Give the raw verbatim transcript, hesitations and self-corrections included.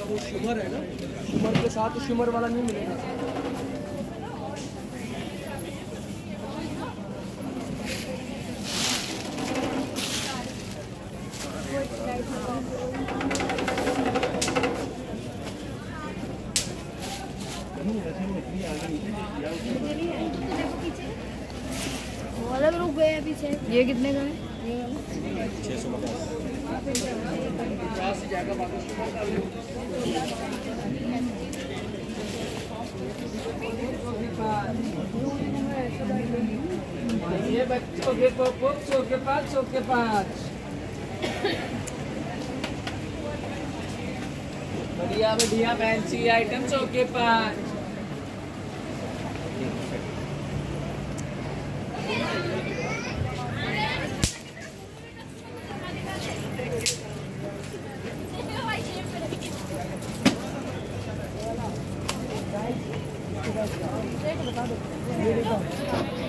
वो शिमर है ना, शिमर के साथ शिमर वाला नहीं मिलेगा। अलग रुक गए हैं पीछे। ये कितने का है? छः सौ पचास जगह ये बच्चों के बच्चों के पाँच सौ के पाँच बढ़िया बढ़िया फैंसी आइटम सौ के पाँच। रेट बता दो।